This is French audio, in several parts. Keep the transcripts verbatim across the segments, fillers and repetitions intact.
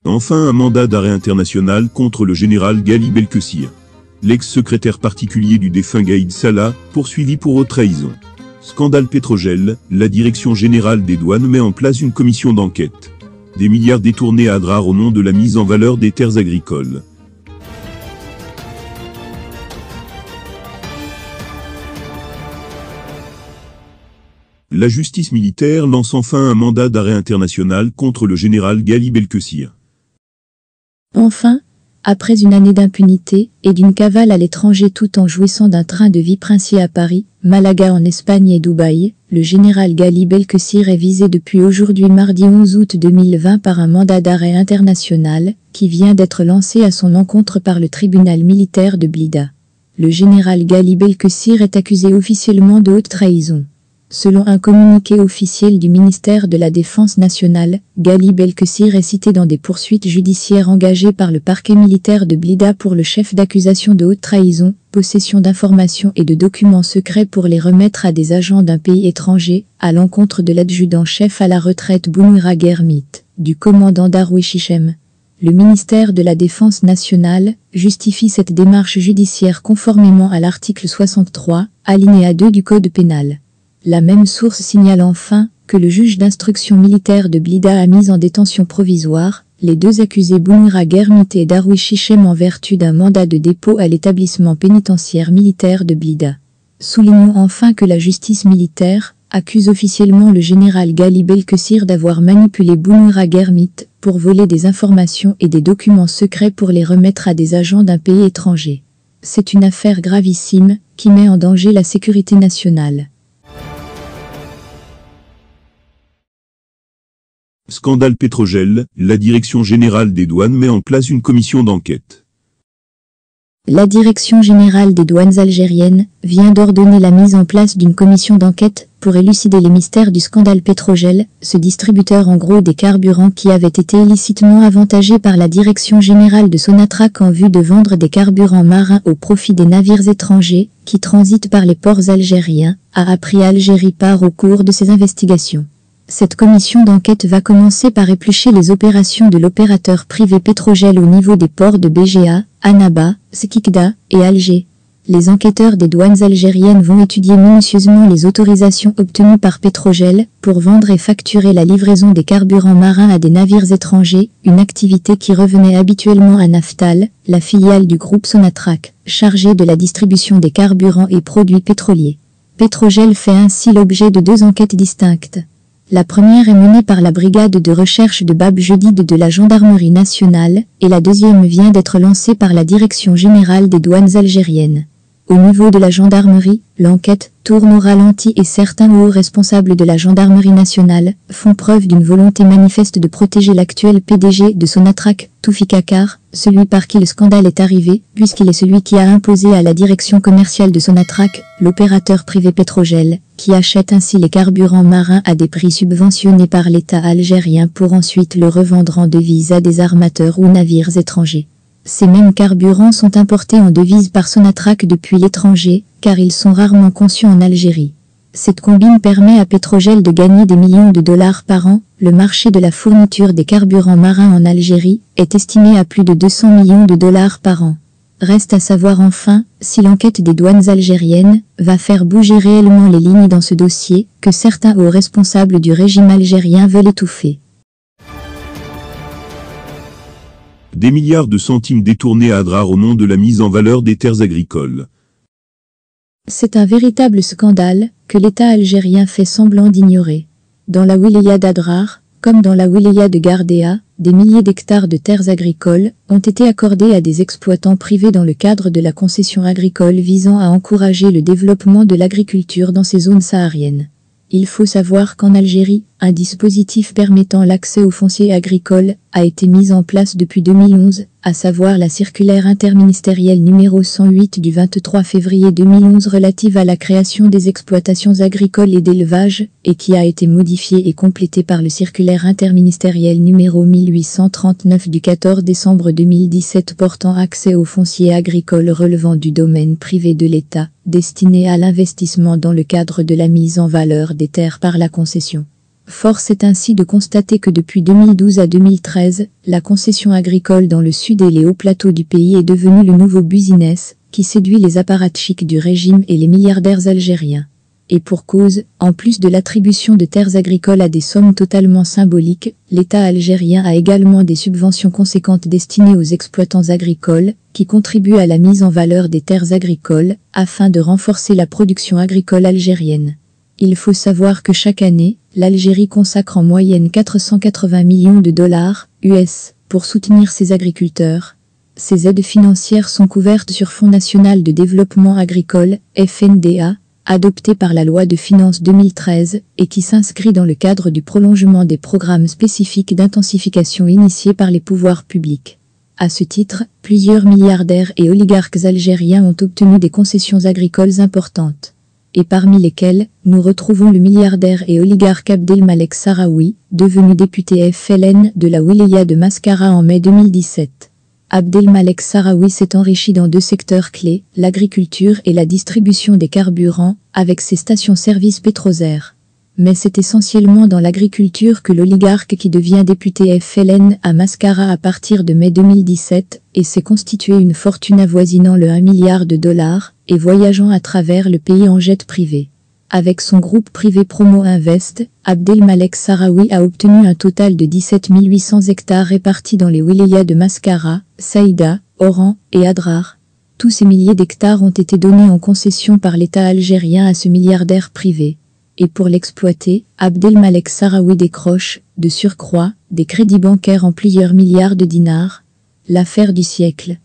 Enfin un mandat d'arrêt international contre le général Ghali Belkessir, l'ex-secrétaire particulier du défunt Gaïd Salah, poursuivi pour haute trahison. Scandale Pétrogel, la direction générale des douanes met en place une commission d'enquête. Des milliards détournés à Adrar au nom de la mise en valeur des terres agricoles. La justice militaire lance enfin un mandat d'arrêt international contre le général Ghali Belkessir. Enfin, après une année d'impunité et d'une cavale à l'étranger tout en jouissant d'un train de vie princier à Paris, Malaga en Espagne et Dubaï, le général Ghali Belkessir est visé depuis aujourd'hui mardi onze août deux mille vingt par un mandat d'arrêt international qui vient d'être lancé à son encontre par le tribunal militaire de Blida. Le général Ghali Belkessir est accusé officiellement de haute trahison. Selon un communiqué officiel du ministère de la Défense nationale, Ghali Belkessir est cité dans des poursuites judiciaires engagées par le parquet militaire de Blida pour le chef d'accusation de haute trahison, possession d'informations et de documents secrets pour les remettre à des agents d'un pays étranger, à l'encontre de l'adjudant-chef à la retraite Bounoura Guermit, du commandant Darwish Hichem. Le ministère de la Défense nationale justifie cette démarche judiciaire conformément à l'article soixante-trois, alinéa deux du Code pénal. La même source signale enfin que le juge d'instruction militaire de Blida a mis en détention provisoire les deux accusés Bounoura Guermit et Darwish Hichem en vertu d'un mandat de dépôt à l'établissement pénitentiaire militaire de Blida. Soulignons enfin que la justice militaire accuse officiellement le général Ghali Belkessir d'avoir manipulé Bounoura Guermit pour voler des informations et des documents secrets pour les remettre à des agents d'un pays étranger. C'est une affaire gravissime qui met en danger la sécurité nationale. Scandale Pétrogel, la direction générale des douanes met en place une commission d'enquête. La direction générale des douanes algériennes vient d'ordonner la mise en place d'une commission d'enquête pour élucider les mystères du scandale Pétrogel, ce distributeur en gros des carburants qui avait été illicitement avantagé par la direction générale de Sonatrach en vue de vendre des carburants marins au profit des navires étrangers qui transitent par les ports algériens, a appris Algérie Part au cours de ses investigations. Cette commission d'enquête va commencer par éplucher les opérations de l'opérateur privé Pétrogel au niveau des ports de Béjéa, Annaba, Sekikda et Alger. Les enquêteurs des douanes algériennes vont étudier minutieusement les autorisations obtenues par Pétrogel pour vendre et facturer la livraison des carburants marins à des navires étrangers, une activité qui revenait habituellement à Naftal, la filiale du groupe Sonatrach, chargée de la distribution des carburants et produits pétroliers. Pétrogel fait ainsi l'objet de deux enquêtes distinctes. La première est menée par la brigade de recherche de Bab Jedid de la gendarmerie nationale et la deuxième vient d'être lancée par la direction générale des douanes algériennes. Au niveau de la gendarmerie, l'enquête tourne au ralenti et certains hauts responsables de la gendarmerie nationale font preuve d'une volonté manifeste de protéger l'actuel P D G de Sonatrach, Toufik Akar, celui par qui le scandale est arrivé, puisqu'il est celui qui a imposé à la direction commerciale de Sonatrach, l'opérateur privé Pétrogel, qui achète ainsi les carburants marins à des prix subventionnés par l'État algérien pour ensuite le revendre en devises à des armateurs ou navires étrangers. Ces mêmes carburants sont importés en devises par Sonatrach depuis l'étranger, car ils sont rarement conçus en Algérie. Cette combine permet à Pétrogel de gagner des millions de dollars par an. Le marché de la fourniture des carburants marins en Algérie est estimé à plus de deux cents millions de dollars par an. Reste à savoir enfin si l'enquête des douanes algériennes va faire bouger réellement les lignes dans ce dossier que certains hauts responsables du régime algérien veulent étouffer. Des milliards de centimes détournés à Adrar au nom de la mise en valeur des terres agricoles. C'est un véritable scandale que l'État algérien fait semblant d'ignorer. Dans la wilaya d'Adrar, comme dans la wilaya de Gardéa, des milliers d'hectares de terres agricoles ont été accordés à des exploitants privés dans le cadre de la concession agricole visant à encourager le développement de l'agriculture dans ces zones sahariennes. Il faut savoir qu'en Algérie, un dispositif permettant l'accès au foncier agricole a été mis en place depuis deux mille onze, à savoir la circulaire interministérielle numéro cent huit du vingt-trois février deux mille onze relative à la création des exploitations agricoles et d'élevage, et qui a été modifiée et complétée par le circulaire interministériel numéro mille huit cent trente-neuf du quatorze décembre deux mille dix-sept portant accès au foncier agricole relevant du domaine privé de l'État, destiné à l'investissement dans le cadre de la mise en valeur des terres par la concession. Force est ainsi de constater que depuis deux mille douze à deux mille treize, la concession agricole dans le sud et les hauts plateaux du pays est devenue le nouveau business qui séduit les apparatchiks du régime et les milliardaires algériens. Et pour cause, en plus de l'attribution de terres agricoles à des sommes totalement symboliques, l'État algérien a également des subventions conséquentes destinées aux exploitants agricoles, qui contribuent à la mise en valeur des terres agricoles, afin de renforcer la production agricole algérienne. Il faut savoir que chaque année, l'Algérie consacre en moyenne quatre cent quatre-vingts millions de dollars U S pour soutenir ses agriculteurs. Ces aides financières sont couvertes sur Fonds national de développement agricole, F N D A, adopté par la loi de finances deux mille treize et qui s'inscrit dans le cadre du prolongement des programmes spécifiques d'intensification initiés par les pouvoirs publics. À ce titre, plusieurs milliardaires et oligarques algériens ont obtenu des concessions agricoles importantes. Et parmi lesquels, nous retrouvons le milliardaire et oligarque Abdelmalek Sahraoui, devenu député F L N de la wilaya de Mascara en mai deux mille dix-sept. Abdelmalek Sahraoui s'est enrichi dans deux secteurs clés, l'agriculture et la distribution des carburants, avec ses stations-service Petrozer. Mais c'est essentiellement dans l'agriculture que l'oligarque qui devient député F L N à Mascara à partir de mai deux mille dix-sept et s'est constitué une fortune avoisinant le un milliard de dollars et voyageant à travers le pays en jet privé. Avec son groupe privé Promo Invest, Abdelmalek Sahraoui a obtenu un total de dix-sept mille huit cents hectares répartis dans les wilayas de Mascara, Saïda, Oran et Adrar. Tous ces milliers d'hectares ont été donnés en concession par l'État algérien à ce milliardaire privé. Et pour l'exploiter, Abdelmalek Sahraoui décroche, de surcroît, des crédits bancaires en plusieurs milliards de dinars. L'affaire du siècle.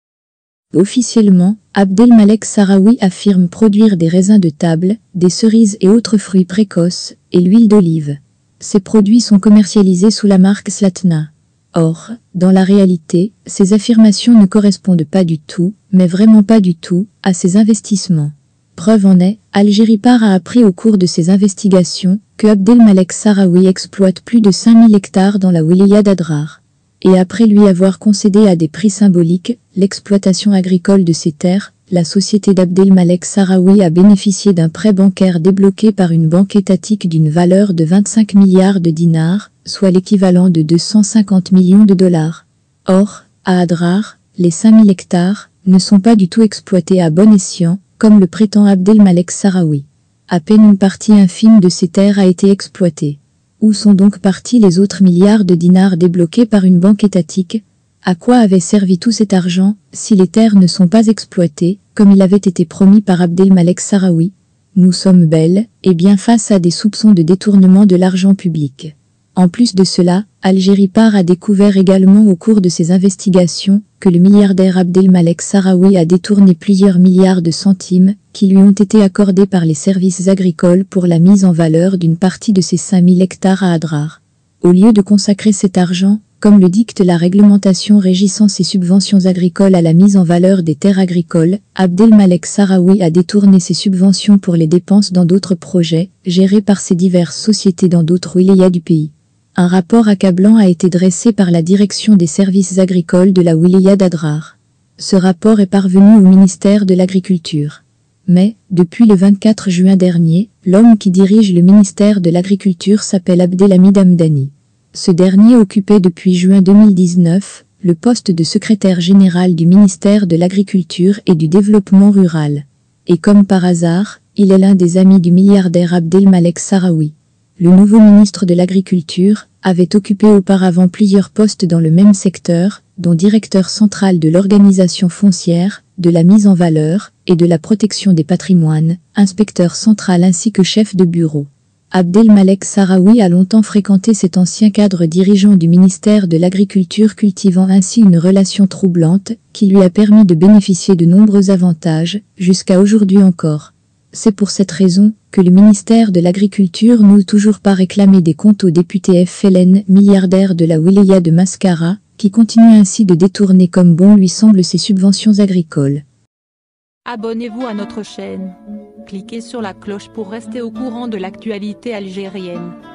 Officiellement, Abdelmalek Sahraoui affirme produire des raisins de table, des cerises et autres fruits précoces, et l'huile d'olive. Ces produits sont commercialisés sous la marque Slatna. Or, dans la réalité, ces affirmations ne correspondent pas du tout, mais vraiment pas du tout, à ces investissements. Preuve en est, Algéripar a appris au cours de ses investigations que Abdelmalek Sahraoui exploite plus de cinq mille hectares dans la wilaya d'Adrar. Et après lui avoir concédé à des prix symboliques l'exploitation agricole de ces terres, la société d'Abdelmalek Sahraoui a bénéficié d'un prêt bancaire débloqué par une banque étatique d'une valeur de vingt-cinq milliards de dinars, soit l'équivalent de deux cent cinquante millions de dollars. Or, à Adrar, les cinq mille hectares ne sont pas du tout exploités à bon escient, comme le prétend Abdelmalek Sahraoui. À peine une partie infime de ces terres a été exploitée. Où sont donc partis les autres milliards de dinars débloqués par une banque étatique? À quoi avait servi tout cet argent, si les terres ne sont pas exploitées, comme il avait été promis par Abdelmalek Sahraoui? Nous sommes bel et bien face à des soupçons de détournement de l'argent public. En plus de cela, Algéripar a découvert également au cours de ses investigations que le milliardaire Abdelmalek Sahraoui a détourné plusieurs milliards de centimes qui lui ont été accordés par les services agricoles pour la mise en valeur d'une partie de ces cinq mille hectares à Adrar. Au lieu de consacrer cet argent, comme le dicte la réglementation régissant ces subventions agricoles à la mise en valeur des terres agricoles, Abdelmalek Sahraoui a détourné ces subventions pour les dépenses dans d'autres projets, gérés par ces diverses sociétés dans d'autres wilayas du pays. Un rapport accablant a été dressé par la direction des services agricoles de la wilaya d'Adrar. Ce rapport est parvenu au ministère de l'Agriculture. Mais, depuis le vingt-quatre juin dernier, l'homme qui dirige le ministère de l'Agriculture s'appelle Abdelhamid Hamdani. Ce dernier occupait depuis juin deux mille dix-neuf le poste de secrétaire général du ministère de l'Agriculture et du Développement rural. Et comme par hasard, il est l'un des amis du milliardaire Abdelmalek Sahraoui. Le nouveau ministre de l'Agriculture avait occupé auparavant plusieurs postes dans le même secteur, dont directeur central de l'organisation foncière, de la mise en valeur et de la protection des patrimoines, inspecteur central ainsi que chef de bureau. Abdelmalek Sahraoui a longtemps fréquenté cet ancien cadre dirigeant du ministère de l'Agriculture, cultivant ainsi une relation troublante qui lui a permis de bénéficier de nombreux avantages, jusqu'à aujourd'hui encore. C'est pour cette raison que le ministère de l'Agriculture n'ose toujours pas réclamer des comptes au député F L N, milliardaire de la wilaya de Mascara, qui continue ainsi de détourner comme bon lui semble ses subventions agricoles. Abonnez-vous à notre chaîne. Cliquez sur la cloche pour rester au courant de l'actualité algérienne.